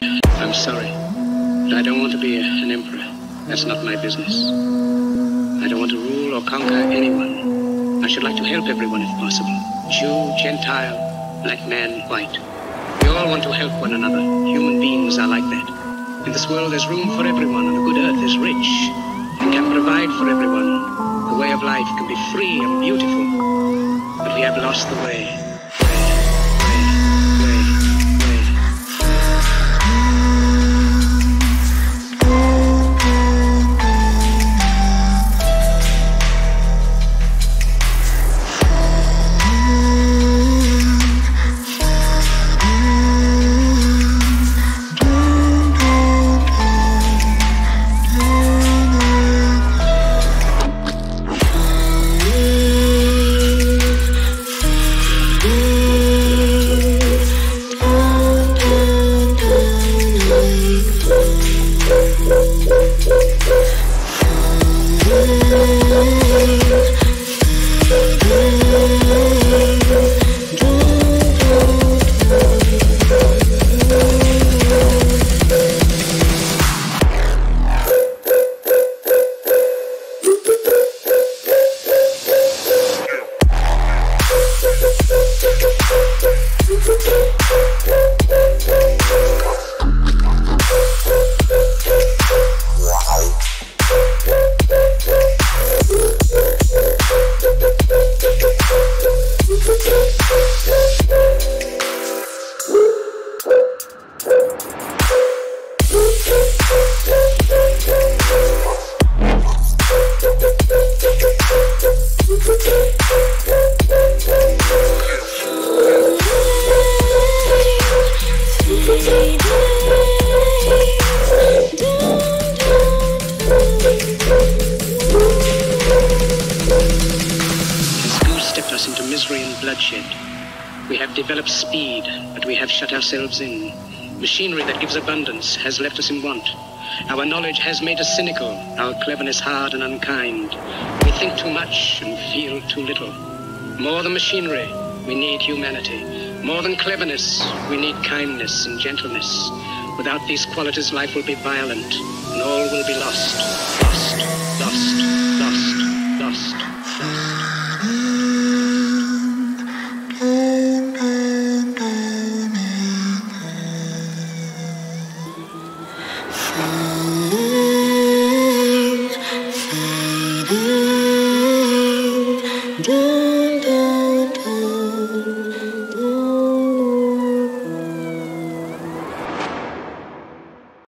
I'm sorry, but I don't want to be an emperor. That's not my business. I don't want to rule or conquer anyone. I should like to help everyone if possible. Jew, Gentile, black man, white. We all want to help one another. Human beings are like that. In this world there's room for everyone, and the good earth is rich and can provide for everyone. The way of life can be free and beautiful, but we have lost the way. We have developed speed, but we have shut ourselves in. Machinery that gives abundance has left us in want. Our knowledge has made us cynical, our cleverness hard and unkind. We think too much and feel too little. More than machinery, we need humanity. More than cleverness, we need kindness and gentleness. Without these qualities, life will be violent, and all will be lost. Lost, lost, lost, lost, lost. From